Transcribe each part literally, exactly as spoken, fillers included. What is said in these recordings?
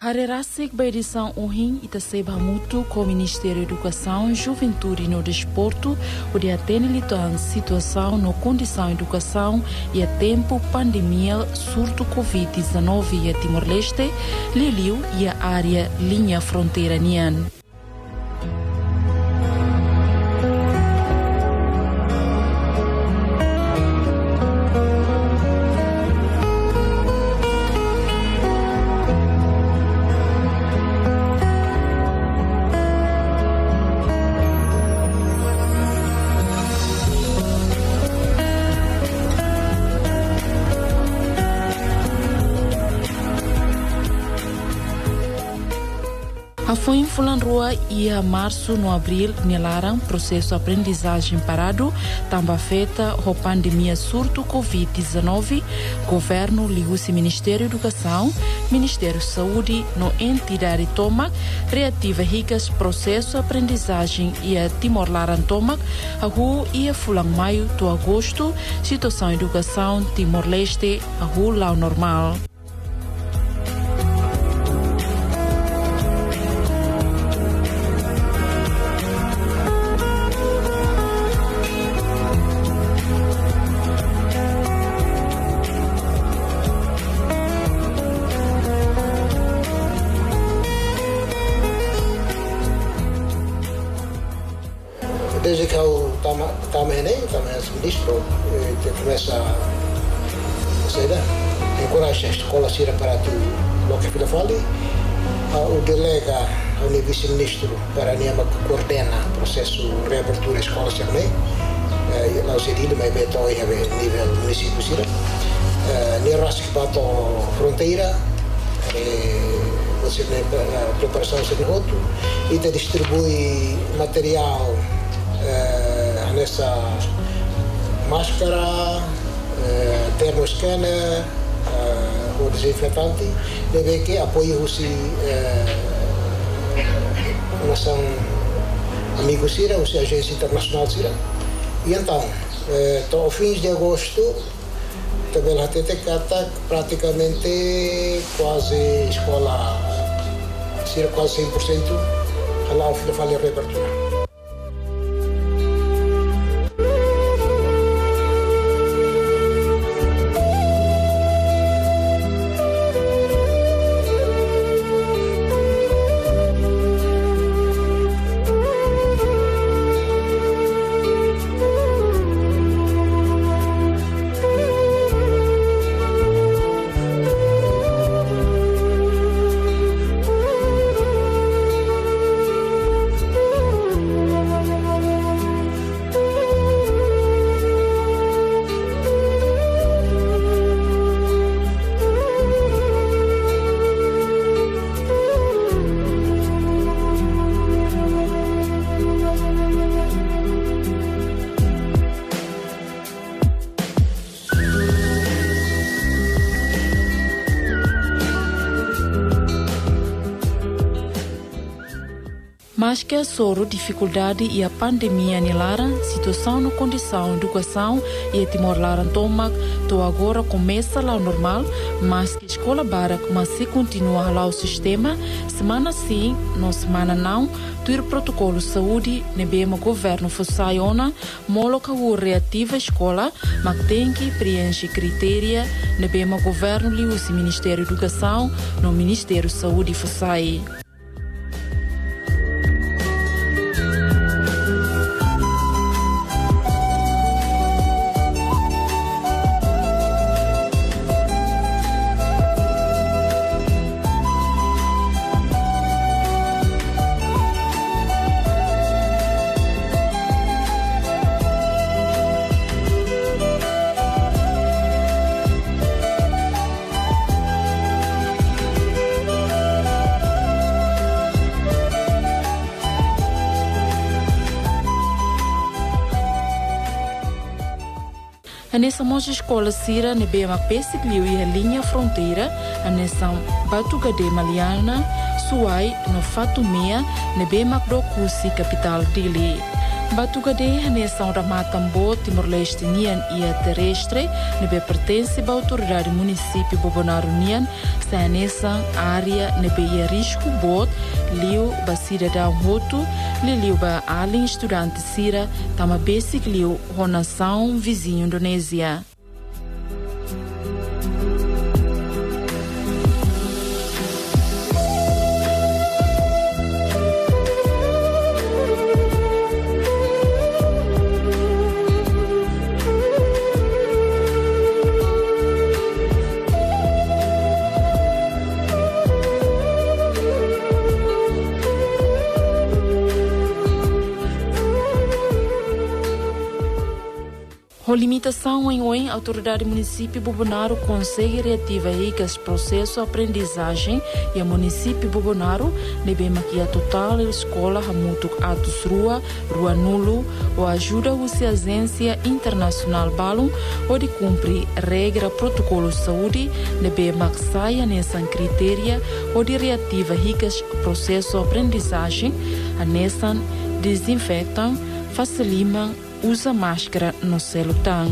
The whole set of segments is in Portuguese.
Harerasik by edição Uhim Itaseba Mutu com o Ministério da Educação, Juventude e no Desporto, o de atender a situação no condição educação e a tempo pandemia surto covid dezenove e a Timor-Leste, Liliu e a área linha fronteira Nian. A foi em Fulanrua e a março no abril nelaram processo aprendizagem parado, também afeta a pandemia surto covid dezenove, governo liga-se Ministério da Educação, Ministério da Saúde, no entidade toma, reativa ricas processo aprendizagem e a Timor-Laran toma, a rua e a Fulang Maio do agosto, situação educação Timor-Leste, a rua lá normal. Desde que eu estava ministro, eu começo a encorajar a escola a para o que eu falei, o delega ao vice-ministro para a coordena o processo de reabertura da escola também, lá o cedido, mas beto a nível município sira, nem raça que bate a fronteira, você a preparação de outro e te distribui material Uh, nessa máscara, uh, termoscanner, uh, o desinfetante, deve que apoio-se uh, nação amigo Sira, ou seja, agência internacional Sira. E então, uh, ao fim de agosto, também a T T K praticamente quase escola Sira quase cem por cento lá o filho fala em reabertura. Mas que a soro dificuldade e a pandemia nelara, situação no condição educação e a Timor-Laran toma, to agora começa lá normal, mas que a escola bara mas se continua lá o sistema, semana sim, não semana não, ter protocolo saúde, nebema governo fossaiona, moloca o reativa a escola, mas tem que preencher critéria, nebema governo liu-se Ministério da Educação, no Ministério da Saúde fossai. A nessa monja escola Sira nebema Pesigliu e a linha fronteira, a nessa Batugade Maliana, Suai, no Fatumia, nebema Dokusi, capital dele. Batucadeia nessa onda Matambo, Timor-Leste Nian e a terrestre, nebe pertence à autoridade município Bobonaro Nian, está nessa área nebe ia risco bot, liu ba cidadão roto, li liu ba além estudante sira, tama basic liu nação vizinho Indonésia. A limitação em oin, a autoridade município Bobonaro consegue reativa esse processo de aprendizagem e a município Bobonaro deve maquiar total a escola hamutuk atos rua, rua nulo, ou ajuda a agência internacional balum ou de cumprir regra protocolo saúde deve maxaia nessa critéria ou de reativa esse processo de aprendizagem a nessa desinfectam, facilitam usa máscara no celotão.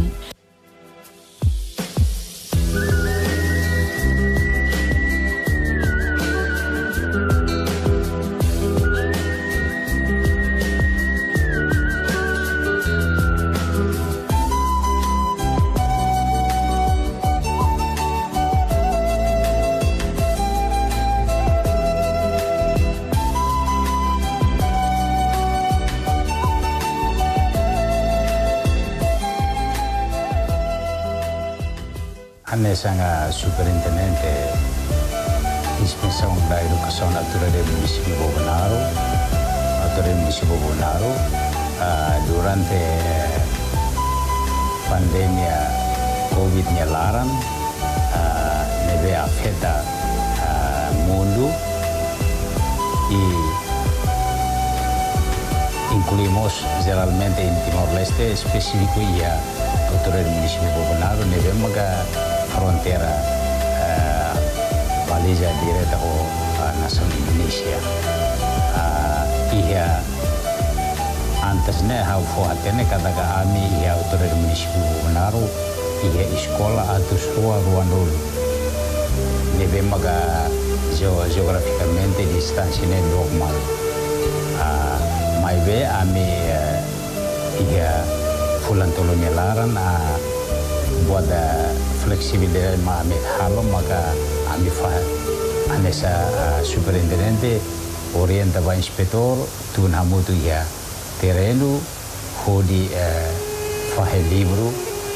Anessa superintendente inspeção da educação da autoridade do município Bobonaro, autoridade do município Bobonaro, uh, durante a pandemia Covid larang, uh, neve afeta uh, mundo e incluímos geralmente em Timor-Leste, específico e a autoridade do município Bobonaro, neve maga fronteira uh, baliza direta com a nação Indonésia. Uh, e antes né, how for atene kada ka ami e a autoridade do município Bobonaro e a escola atus rua rua nulo. Neve maga geograficamente distância né normal. Uh, mas be ami uh, e a fulan tolong laran a buat fleksibilitas mami halo maka ami fa anessa uh, superintendente orienta ba inspektor tun hamutu ya terreno hodi uh, fahe livro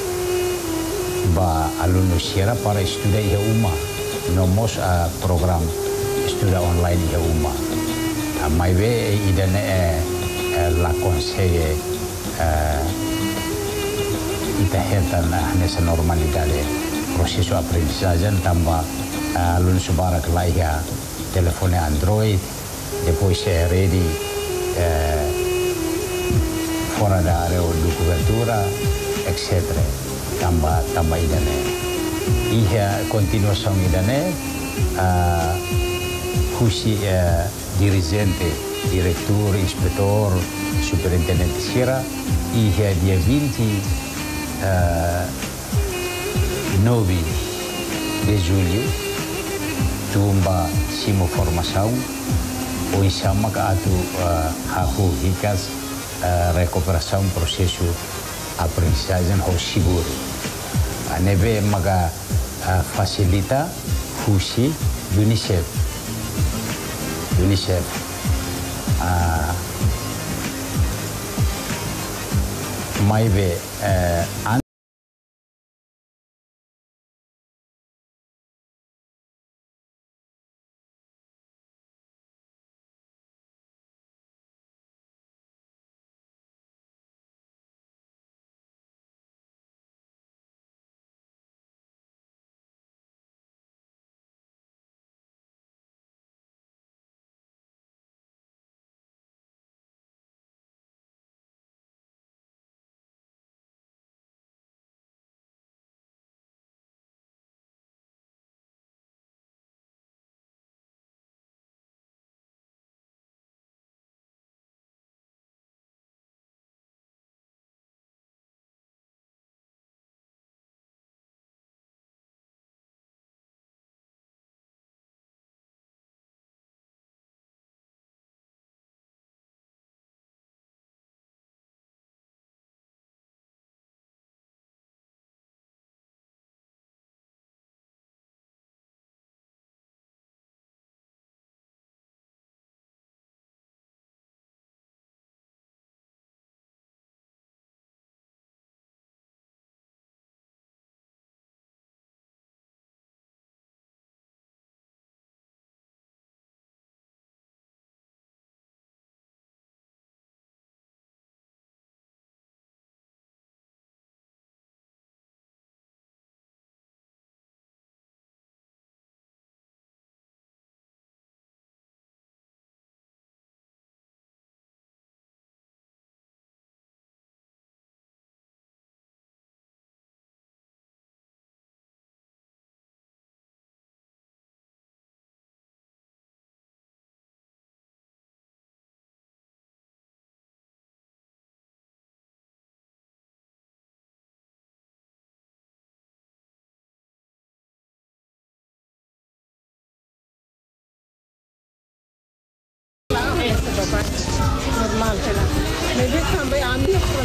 ba aluno sierra para estudar ya uma nomos uh, program estudar online ya uma uh, mai be idane uh, uh, la consegue uh, kita hetan nessa normalidade processo aprendizagem tambah uh, alun subara kelaiha telefone Android depois é ready uh, fora da área de cobertura etc tambah tambah idane ia continuação idane uh, fusi uh, dirigente diretor inspetor superintendente sira ia dia vinte Uh, nove de julho tumba simo formação o isama ka atu uh, hafu hikas uh, recuperação processo aprendizagem ho seguro a neve maga uh, facilita fusi UNICEF UNICEF uh, mai be uh,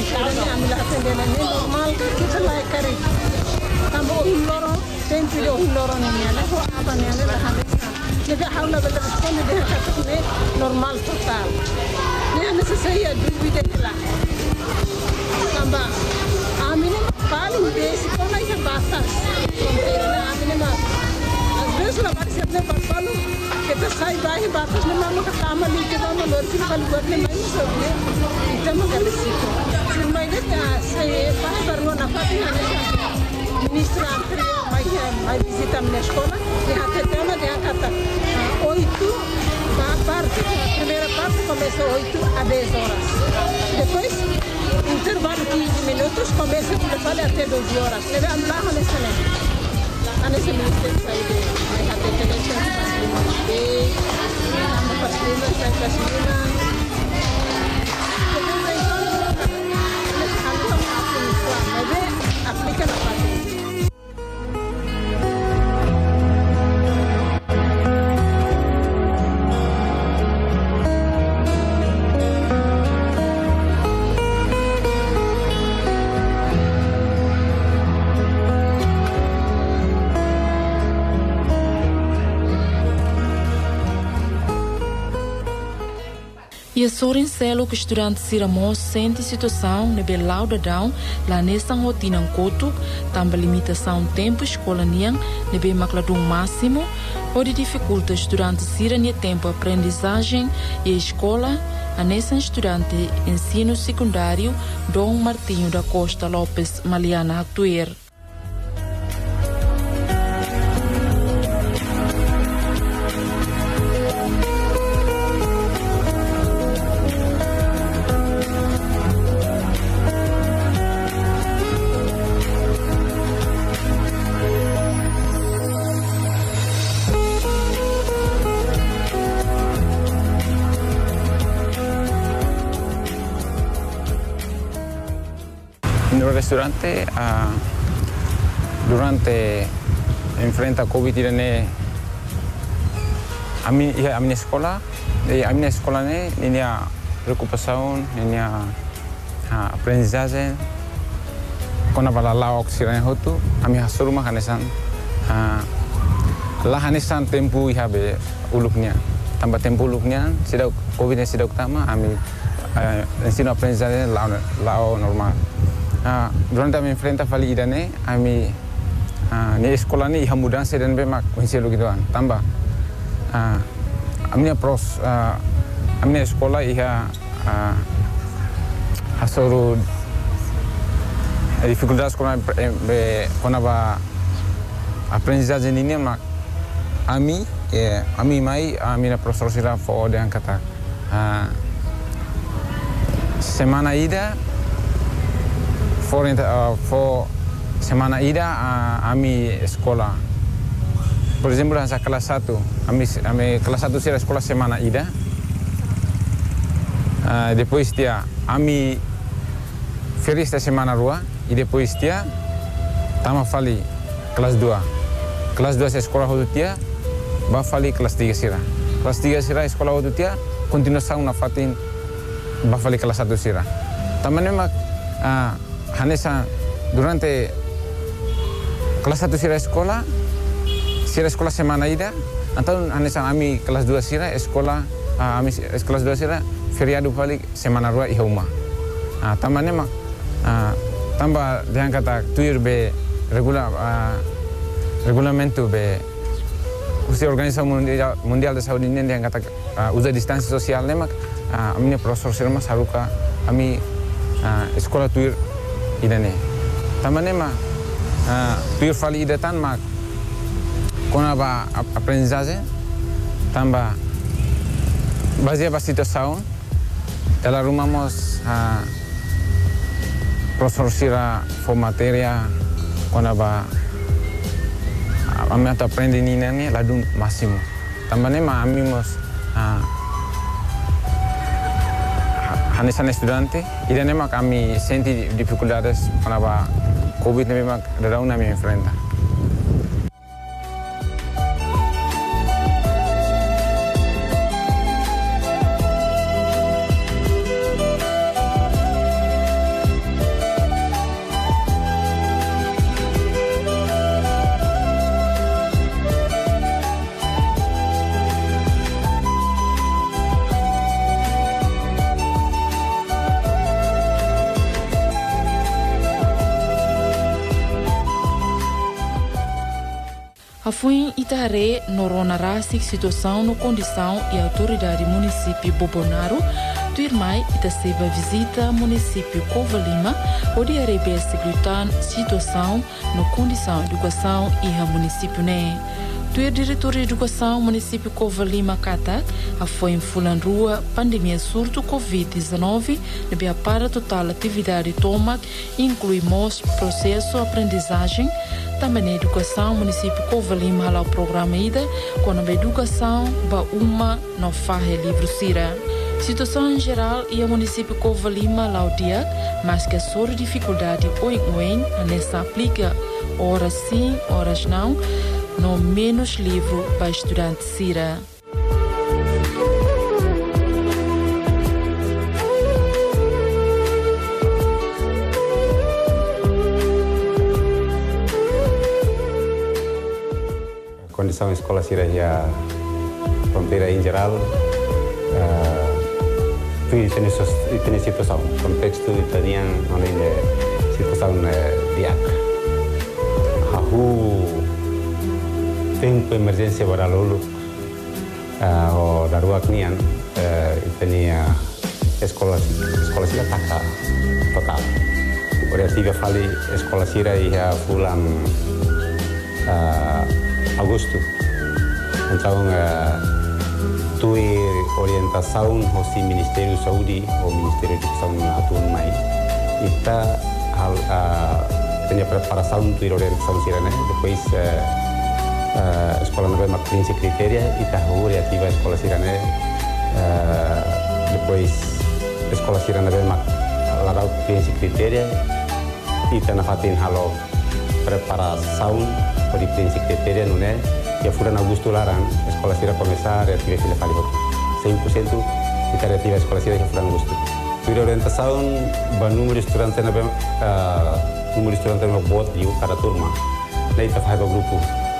Ini ambil hasilnya ini normal kan kita layak kari. Tambah lorong, tempi do lorong ini ada kok apa nih ada habis. Jadi haula bela sekolah dia kata ini normal total. Ini anda saya dulu dia lah. Tambah amine paling basic kalau yang batas. Kompena amine mah. Terus lah baru siapnya baru kita saya bayi batas ni mama kata amal ni kita amal luar sini kalau buat ni main sebab kita mengalir situ. Cuma ini saya pas baru nak pakai ni ministra anterior mai mai visita minha escola e até tema de kata oito da parte a primeira parte começa oito a dez horas. Depois intervalo quinze minutos começa de fale até doze horas. Leva lá nessa né. Nesse ministério sai de mai até televisão facilmente. Anda facilmente sai facilmente. Depois então nesse caso mas é aplica na parte. E a sorin selo que estudante Siramos sente situação nebe laudadão lá nessa rotina coto, também limitação tempo escola niang nebe macladum máximo, pode dificulta estudante sirania tempo aprendizagem e escola, a nessa estudante ensino secundário Dom Martinho da Costa Lopes Maliana Actuer. En el restaurante, uh, durante enfrenta COVID ini, a mi a mi sekolah, a mi sekolah ini ini recuperação, ini aprendizagem, quando ela lá oxirane hotu, a mi hasuru makanesan, lah hanesan tempo ia be uluknya, tambah tempo uluknya, sudah COVID ini sudah utama, a mi ensino aprendizagem lá lá normal. Uh, durante kami enfrenta fali idane, kami uh, ni sekolah ni ihan mudah sedan bemak mensilu gituan. Tambah, uh, kami pros, uh, kami sekolah iha uh, hasuru dificuldades sekolah be konaba aprendizagem ini mak kami, yeah, kami mai kami na profesor sira fo dengan kata uh, semana ida. For, uh, for semana ida uh, ami sekolah. Por exemplo, sa kelas satu, ami, ami kelas satu sira sekolah semana ida. Uh, depois dia ami férias da semana rua e depois dia tama fali kelas dua. Kelas dua sa sekolah hotu dia, ba fali kelas tiga sira. Kelas tiga sira sekolah hotu dia, continuação na fatin ba fali kelas satu sira. Taman memang uh, Hanesa durante kelas satu sira sekolah, sira sekolah semana ida, atau Hanesa ami kelas dua sira sekolah, uh, ami kelas dua sira feriado balik semana rua iha uma. Uh, tamannya mak uh, tambah dengan kata tuir be regula uh, regulamento be usia organisasi mundial mundial de saúde ini dengan kata uh, usa distansi sosial mak uh, ami profesor sira mas haruka ami uh, sekolah tuir idane. Tamannya mah uh, tuir fali idatan mak kona ba aprendizagem tambah baseado ba situação ela rumamos uh, profesor sira for materia kona ba ami atau aprende ninane ladu máximo. Tamannya mah ami mos uh, Hanesan estudante, e nema kami senti dificuldades kenapa COVID memang dadau nami enfrenta. Afuim Itaré, Norona Rasik, situação no condição e autoridade município Bobonaro, Tuirmai Itaceba visita município Covalima, onde a Arabia Seglutan, situação no condição educação e a município né. Tuir diretor de educação município Covalima Katak, a foi em Fulanrua, pandemia surto covid dezenove, deve para total atividade toma, inclui mos processo aprendizagem, também na educação município Covalima lá o programa ida, quando a educação ba uma não faz livro sira. Situação em geral e o município Covalima lá o dia, mas que a sua dificuldade oin oin nessa aplica horas sim, horas não, no menos livro para estudante Sira. Condição escola Sira e a fronteira em geral, tem tem situação, contexto italiano, além da situação de ac. Tempo emergência para lulu o daruak nian itania escola escola sira taka total oriativa fali escola sira ia bulan agosto então tui orientação hosi Ministério Saúde ou Ministério de Educação atun mai kita hal tanya preparação tui orientação sira né depois Uh, escola nova mak prinsip kriteria ita huri ativa escola sirane uh, depois escola sirane mak larau prinsip kriteria ita nafatin halo preparação por prinsip kriteria nune ya furan agosto larang escola sira começar ativa sila kali cem por cento ita ativa escola sira ya furan agosto por orientação ba número estudante na uh, número estudante na bot yu cada turma na ita faz grupo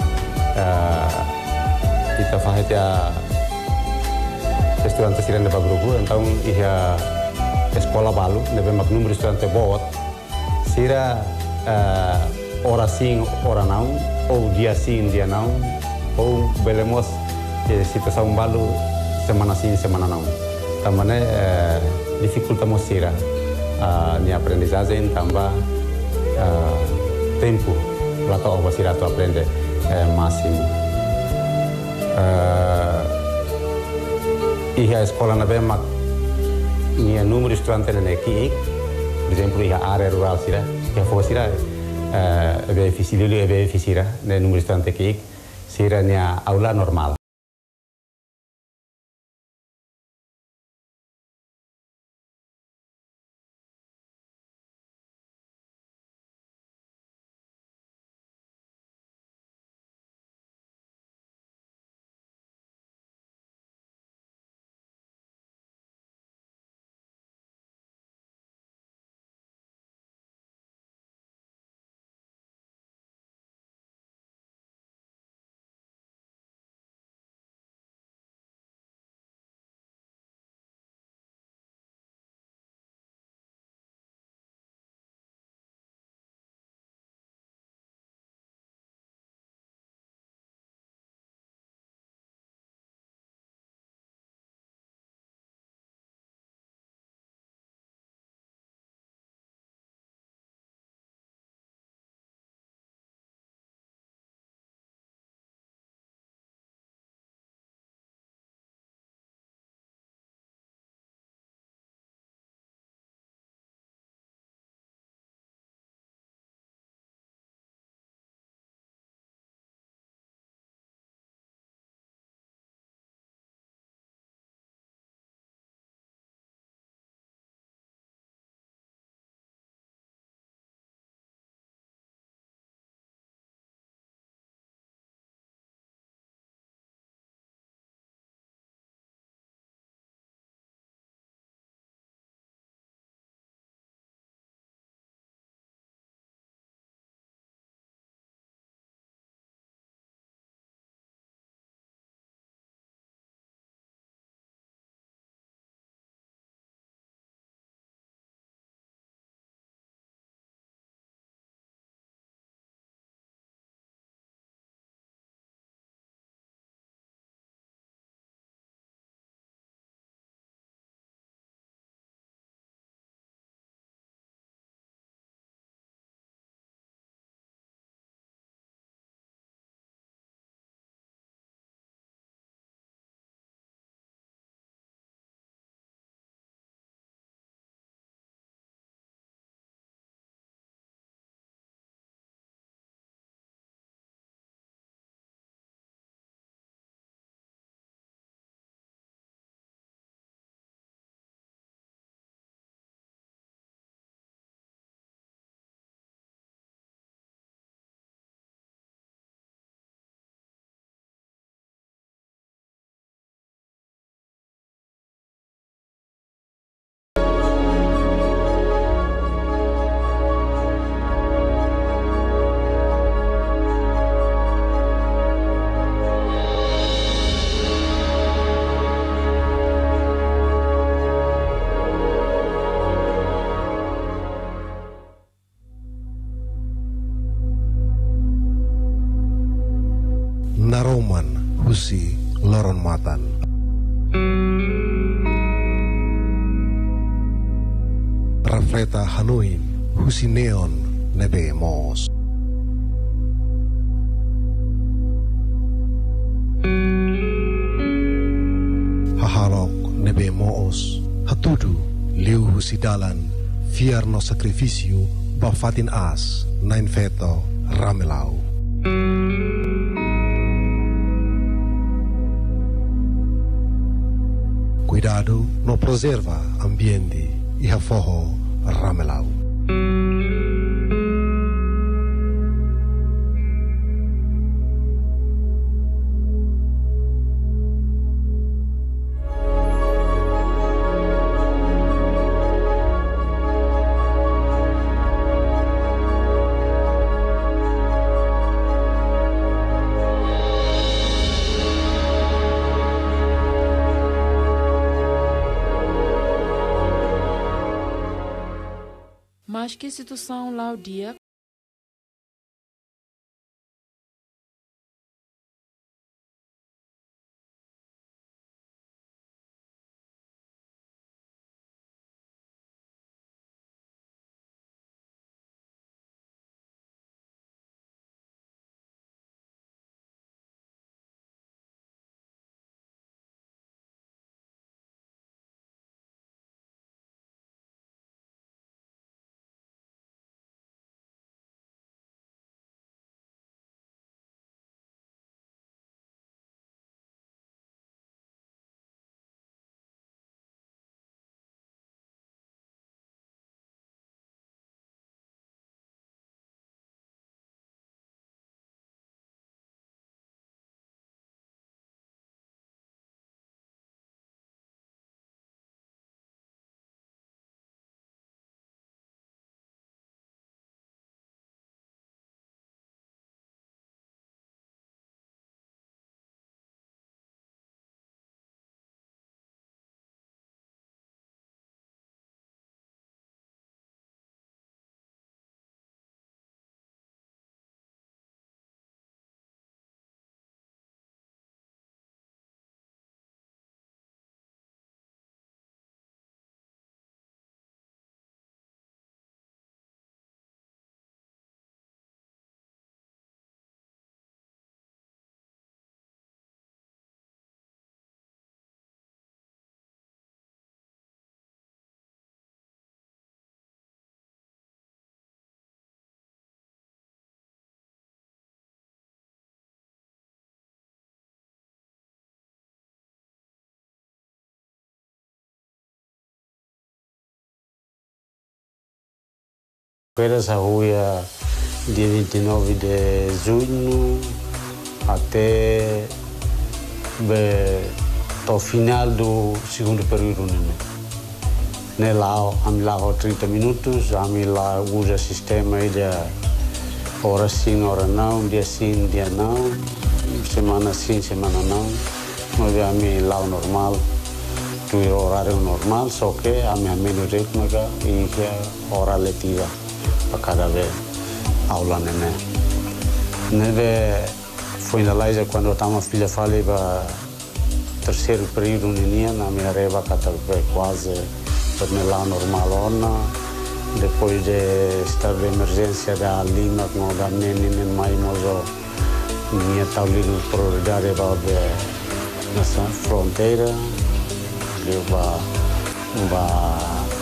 kita faham ya estudante sira neba grupo então ia escola balu neba mak número estudante bot sira ora sim ora não ou dia sim dia não ou belemos situação balu semana sim semana não também dificultamos sira ni aprendizagem tambah tempo lá to apa sira to aprende máximo. Uh, e a escola na Bema, minha número de estudantes na aqui, por exemplo, a área rural sira, que a fosse sira, é difícil, é difícil, né, número de estudantes aqui, sira na aula normal. naroman husi loron matan. Rafleta hanuin husi neon nebe mos. Hahalok nebe moos hatudu liu husi dalan fiar no sacrificio bafatin as nain feto ramelau. Cuidado no preserva ambiente e hafoho ramelau. Mas que situação lá o dia Feiras a rua dia vinte e nove de junho até o final do segundo período. Né? Lá, ami lá trinta minutos, ami lá usa sistema de hora sim, hora não, dia sim, dia não, semana sim, semana não. Mas ami lá o normal, do horário normal, só que ami a menos ritmo e a hora letiva. Para cada vez aula né neve foi na laisa quando estava filha falei para terceiro período nenhum na minha reba cada vez quase para lá normal ona depois de estar de emergência da Lima com da neném mais mozo minha taulino prioridade para nessa fronteira leva va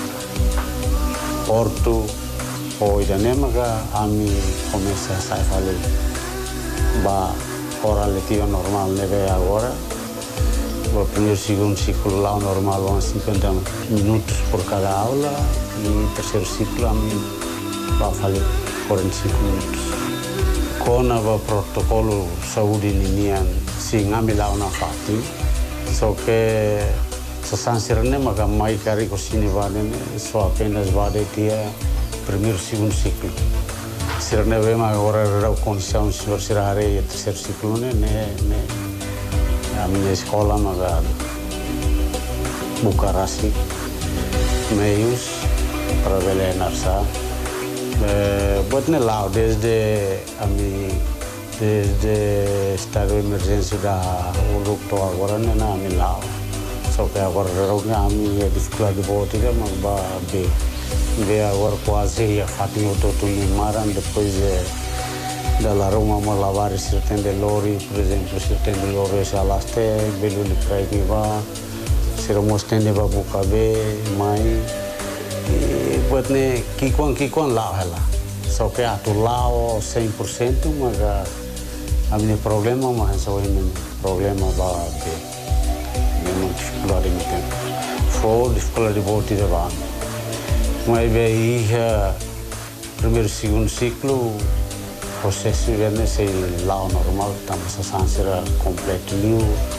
Porto Hoje da nemaga ami começa a sair falei ba hora letiva normal neve agora o primeiro segundo ciclo lá normal vão cinquenta minutos por cada aula e terceiro ciclo ami vai fazer quarenta e cinco minutos com o protocolo saúde ninian sim ami lá na fati só que se sansir nemaga mai cari cosine vale só apenas vale dia primeiro e segundo ciclo. Se não é agora a condição de se areia o terceiro ciclo, né, né, a minha escola maga Bucarasi, meios para ver narsa. Buat ne lá desde a minha desde estado de emergência da luto agora não na Milão. Só que agora a minha dificuldade de volta mas ba be be agora quase a fatinho todo limaram depois da la Roma ma lavare certain de lori, por exemplo, certain de lori já lá está, belo lhe para que vá, se não mostende ba bucabe, mai e pode né que com que com lá ela. Só que a tu lá cem por cento mas a minha problema mas só é problema ba be mesmo dificuldade no tempo. Foi dificuldade de volta de lá. Mas aí primeiro segundo ciclo processo é sei lá normal estamos a sanção completo liu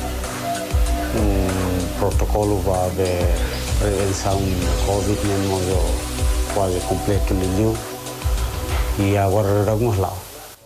um protocolo va de prevenção covid mesmo quase completo liu e agora vamos lá.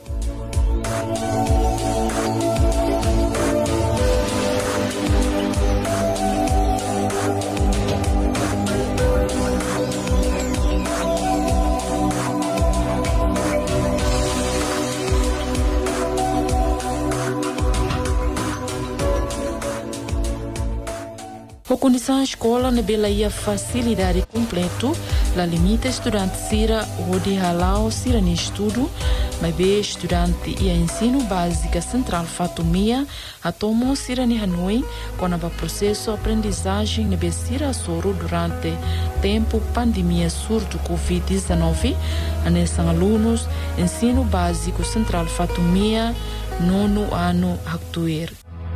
A condição escola na bela ia facilidade completo, la limita estudante sira odi halao sira ni estudo, mas be estudante ia ensino básica central fatumia, atomo sira ni Hanoi, quando a processo aprendizagem na be sira soro durante tempo pandemia surto covid dezenove, anesan alunos ensino básico central fatumia, nono ano actuer.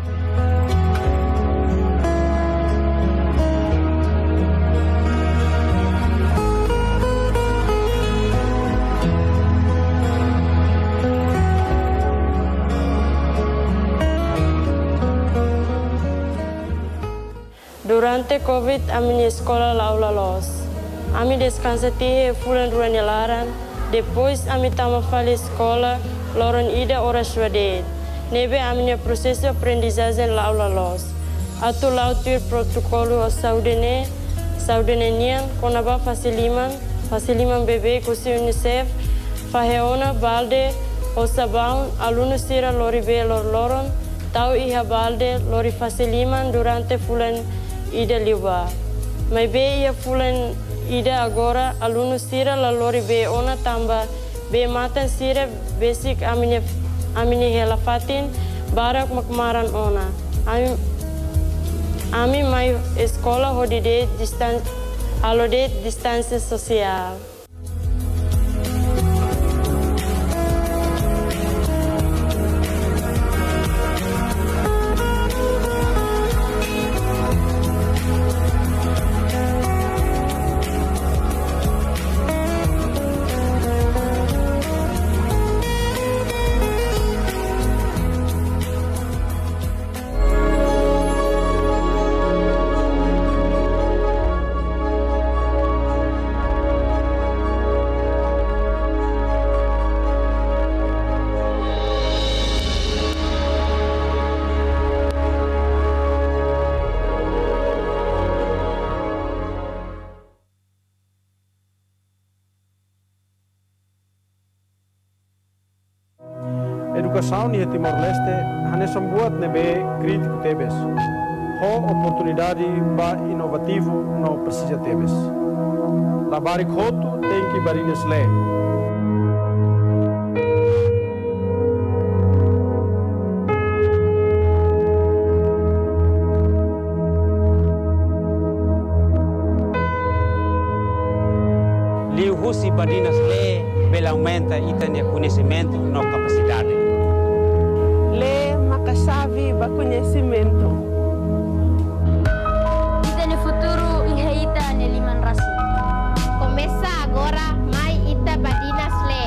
Durante Covid, a minha escola lá aula los. A minha descansa tie fulan ruan laran. Depois a minha tama fala escola, loran ida ora suade. Nebe a minha processo aprendizagem lá aula los. Atu lá o protocolo saudene, saudene nian, konaba faciliman, faciliman bebê com seu UNICEF, faheona balde, o sabão, aluno sira lori be lor loron, tau iha balde lori faciliman durante fulan ida liba. Mas be ia fulan ida agora aluno sira la lori be ona tamba be matan sira basic amine amine hela fatin barak makmaran ona. Ami ami mai escola holiday distance holiday distância social. Educação em Timor-Leste hanya membuat nebe crítico tebes. Ho oportunidade ba inovativo no precisa tebes. Labari khotu tem que barinas le. Liu husi barinas le bela aumenta itania conhecimento no capacidade. Le makasavi ba conhecimento. Ita no futuro ihaita ne liman rasi. Começa agora mai ita badinas le.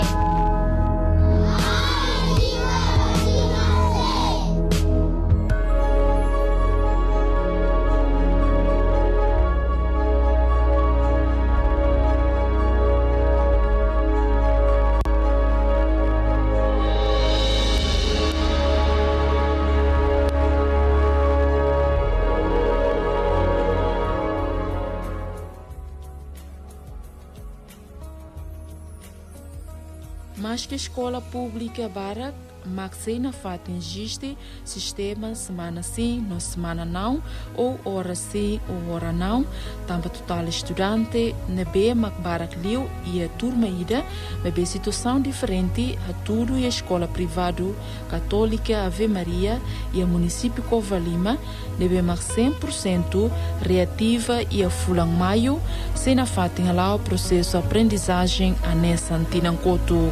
Mas que escola pública Barak, mas sem na fato existe sistema semana sim, no semana não, ou hora sim, ou hora não. Também total estudante, nebe macbarak liu e a turma ida, bebe situação diferente a tudo e a escola privado católica Ave Maria e a município Covalima, nebe mac cem por cento reativa e a fulang maio, sem na fato lá o processo de aprendizagem a nessa antinancoto.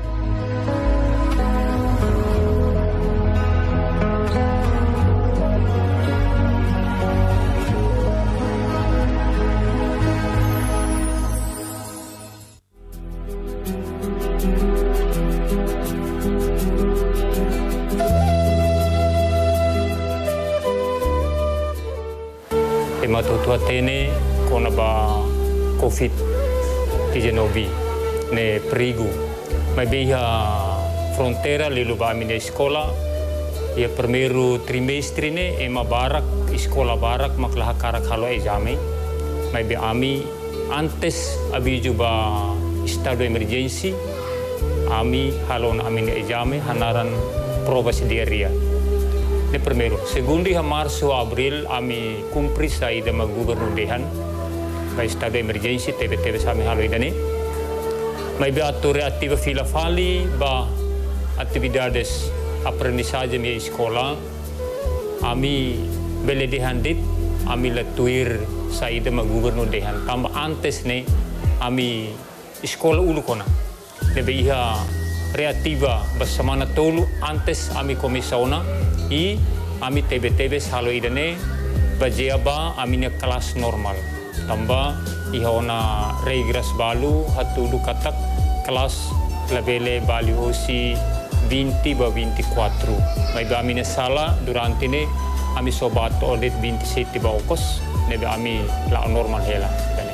Matutua tene kona ba COVID dezenove ne perigo. Mas beha fronteira lelu ba amine escola ia primeiro trimestre ne ema barak escola barak maklah karak halo exame. Mas be ami antes abiju ba estado emergency ami halo na amine exame hanaran prova sideria. Ne primeiro. Segundo dia março abril ami cumpri saída ma gubernur dehan ba estado emergency T B T B sami halo idane. Mai be atore ativa fila fali ba atividades aprendizagem e escola ami bele dehan dit ami latuir saída ma gubernur dehan. Tambah antes ne ami escola ulu kona. Debe iha reativa bersama tolu antes ami komisauna i ami T B T B halo idane bajea ba aminia kelas normal. Tambah iha ona regras balu hatudu katak kelas labele bali osi vinte ba vinte e quatro. Mai ba amine sala durante ne ami sobat audit vinte e sete ba okos nebe ami la normal hela dane.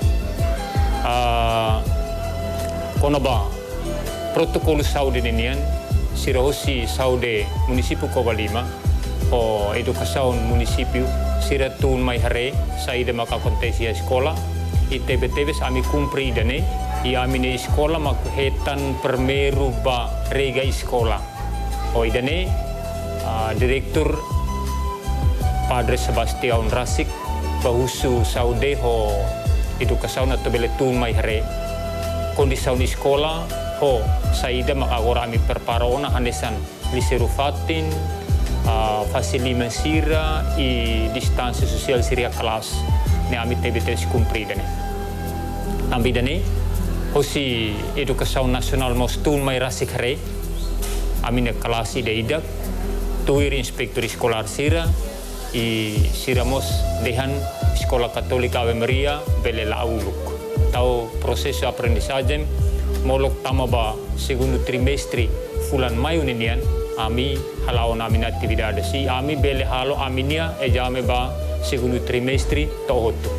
Ah kono ba protokol saúde nenian siraosi saúde município Covalima o educação município sira tun mai hare saída maka acontecia escola e T B T B ami cumpri dane e amine escola mak hetan primeiro ba rega escola o idane uh, direktur Padre Sebastian Rasik bahusu saúde ho educação na tobele tun mai hare kondisau escola ho saída maka agora ami perparona hanesan liserufatin Uh, fasilima sira e distância social seria kelas ne ami T B T S cumpri dane. Tambi dane hosi educação nasional mostun mai rasik hare ami ne kelas ide idak tuir inspektor escolar sira e sira mos dehan sekolah katolika Ave Maria bele lauluk. Tau proseso aprendizagem molok tamaba segundo trimestre fulan maio ninian ami halau na amin atividades si ami bele halo aminia exame ba segundo trimestre tohoto.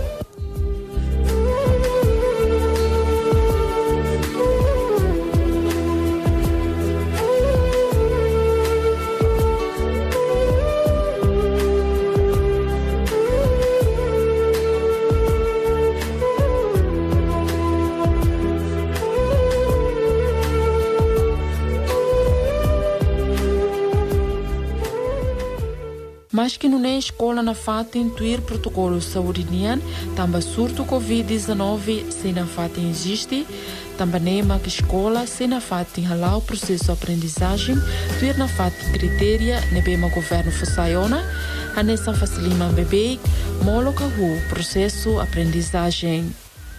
Mas que não é escola na fata intuir protocolo saúde nian, também surto covid dezenove se na fata existe, também nema que escola se na fata halau processo aprendizagem, tuir na fata criteria nebema governo fasaiona, a nessa facilima bebê, molo kahu processo aprendizagem.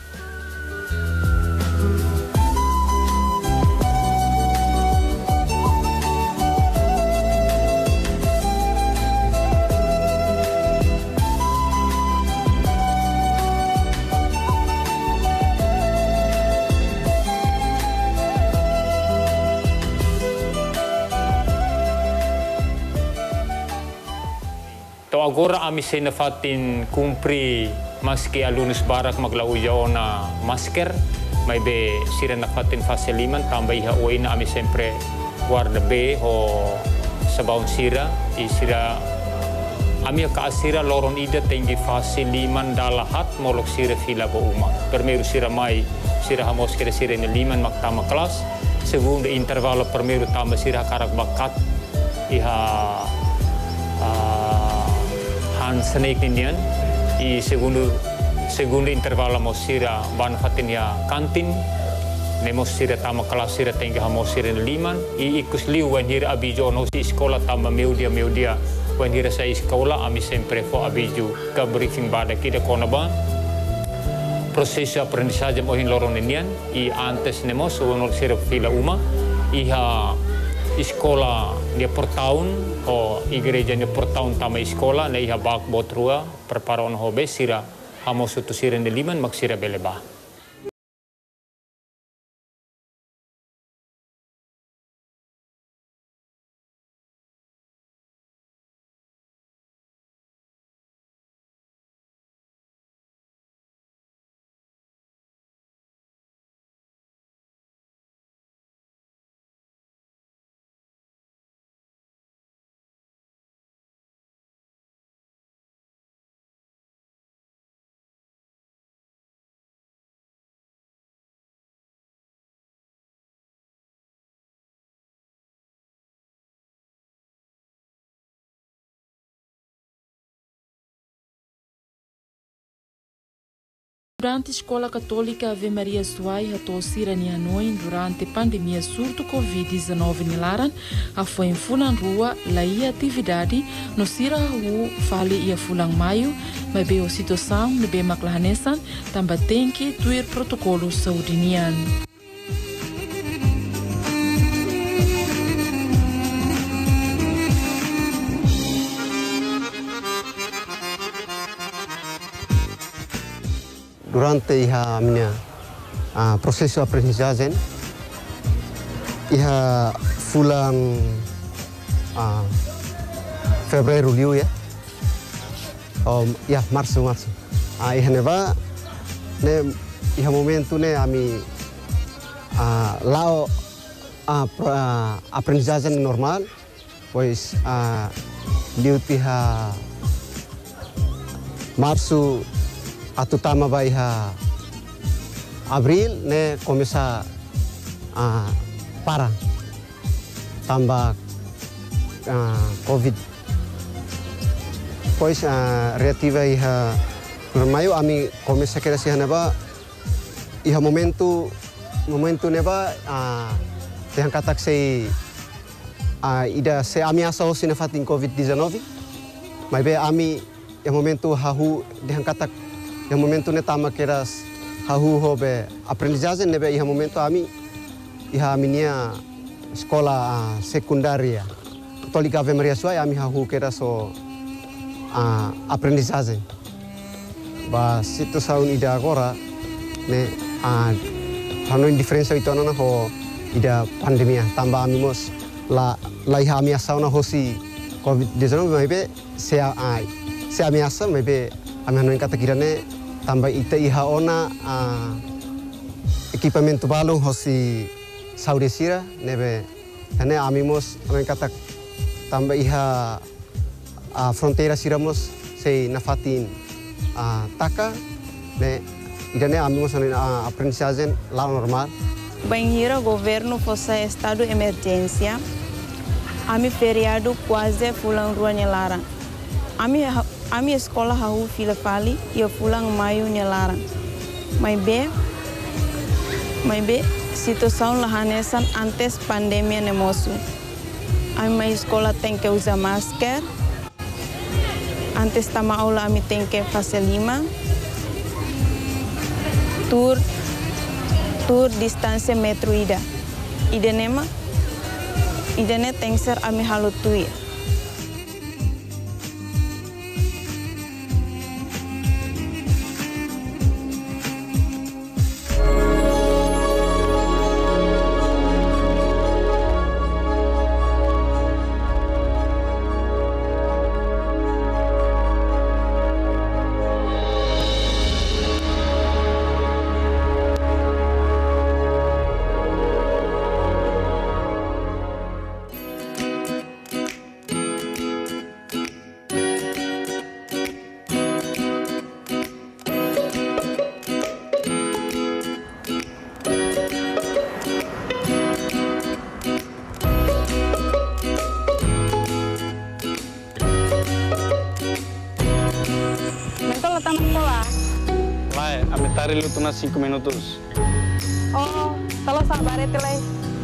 Agora ami sena fatin cumpri maski alunos barak maglauja na masker mai be sira na fatin fase liman tambah iha oina ami sempre guarda be ho sabaun sira i sira ami ka asira loron ida tinggi fase liman dalahat molok sira fila bo uma permeru sira mai sira hamos kira sira ne liman maktama kelas segundo intervalo primeiro tama sira karak bakat iha uh, han snake nian i segundo segundo intervalo mo sira ban fatin ya kantin nemo sira tama kelas sira tengga hamo sira liman i ikus liu wan hira abijo no si sekolah tama meudia meudia wan hira sa sekolah ami sempre fo abijo ka briefing bada kida kona ba proseso aprendizagem ohin lorong nian i antes nemo suonol sira fila uma iha sekolah dia per tahun o igreja dia per tahun tama sekolah na iha bak botrua perparon hobe sira hamo sutu sira de liman mak sira beleba. Durante a Escola Católica Ave Maria Suai, a tosira ni Hanoi durante a pandemia surto covid dezenove ni Laran, a foi em Fulan Rua, lá ia atividade, no Sira Hu, fale ia Fulan Maio, mas bem a situação, no bem Maclahanesan, também tem que tuir protocolo saudinian. Durante iha minha uh, processo aprendizagem, iha fulang uh, Febrero liu ya, um, ya Março Março. Uh, iha neva ne iha momento ne ami uh, lao uh, uh, aprendizagem normal, pois uh, liu iha Março atau tama baiha Abril ne começa a uh, para tambah uh, Covid. Pois uh, reativa iha Maio ami começa kira siha neba iha momento momento neba uh, yang katak sei uh, ida se ami asa hosina fatin Covid dezenove. Mai be ami yang momento hahu yang katak yang momento ne tama keras hahu hobe aprendizagem nebe iha momento ami iha minia sekolah uh, sekundaria Católica Ave Maria Suai ami hahu keras so uh, aprendizagem ba situ saun ida agora ne uh, hano diferença itu nana ho ida pandemia tambah ami mos la la iha ami asauna hosi Covid dezenove mebe se uh, se ami asa mebe ami hano kata kirane tambah ita iha ona uh, equipamento balu hosi saudi sira nebe ane amimos ame kata tambah iha uh, fronteira siramos sei nafatin uh, taka ne idane amimos ane uh, aprendizagem lá normal. Banhira governo fosse estado de emergência ami feriado quase fulang rua Nelara ami ami sekolah hahu fila fali ia pulang Maio Nelara mai be mai be situação lahanesan antes pandemia nemosu ami mai sekolah tem que usar masker antes tama aula ami tem que fase lima tur tur distância metro ida ida nema ida ne tem ser ami halutui. a metade luta cinco minutos. Oh, kalau sabar itu lagi.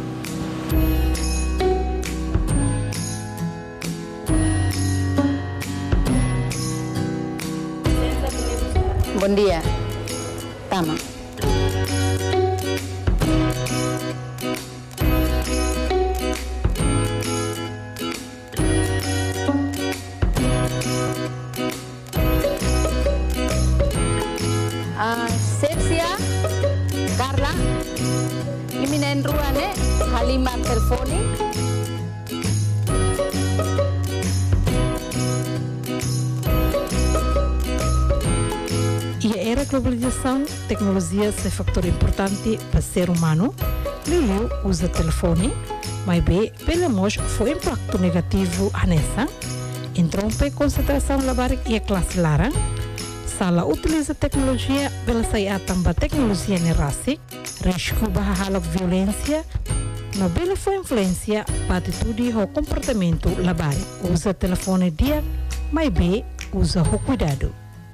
Bom dia. Tama. Uh, Sepsia, Carla, iminen ruane, Halima telefoni. E a era globalização, tecnologia é fator importante para o ser humano. Lulu usa telefone, mas bem, pela moça foi impacto negativo nessa. Interrompe concentração labar e a classe lara. Sala utiliza tecnologia pela saia também tecnologia nerasi, risco barra violência. No bela foi influência para atitude ou comportamento labar. Usa telefone dia, mas bem, usa o cuidado.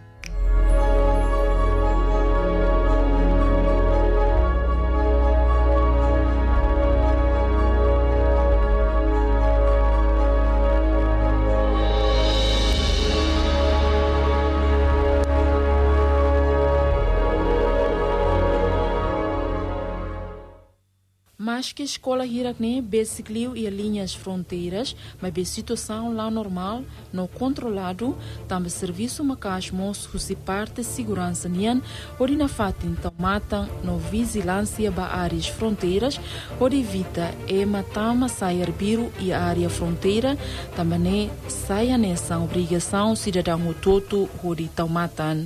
Mas que a escola Hirakne becicliu e linhas fronteiras, mas a situação lá normal, não controlado, também serviço macas moço se parte segurança nian, onde na fatin tão matam no vigilância ba áreas fronteiras, onde evita e matama sair biru e a área fronteira, também saia nessa obrigação cidadão todo onde tão matam.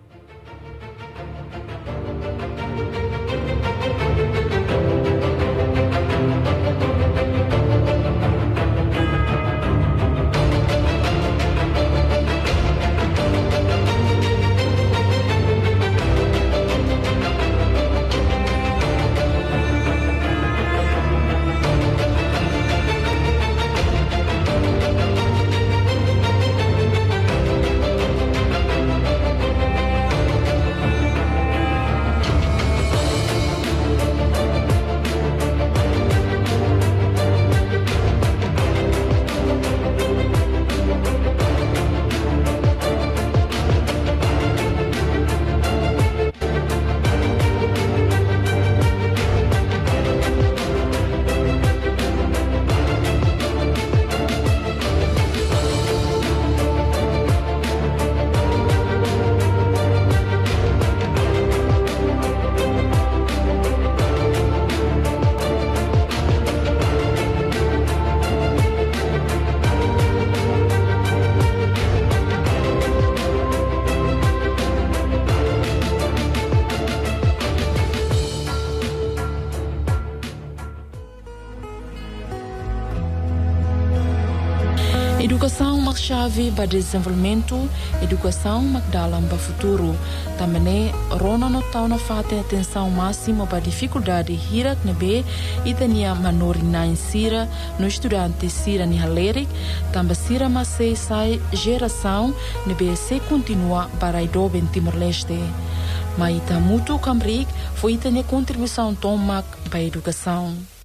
Educação uma chave para desenvolvimento, educação uma dalam para futuro. Também rona notau na fata atenção máxima para dificuldade hirak nebe e tenia manorina em sira no estudante sira ni halerik, também sira masei sai geração nebe se continua para idoben Timor-Leste. Mas ita muito cambric foi tenia contribuição tomak para educação.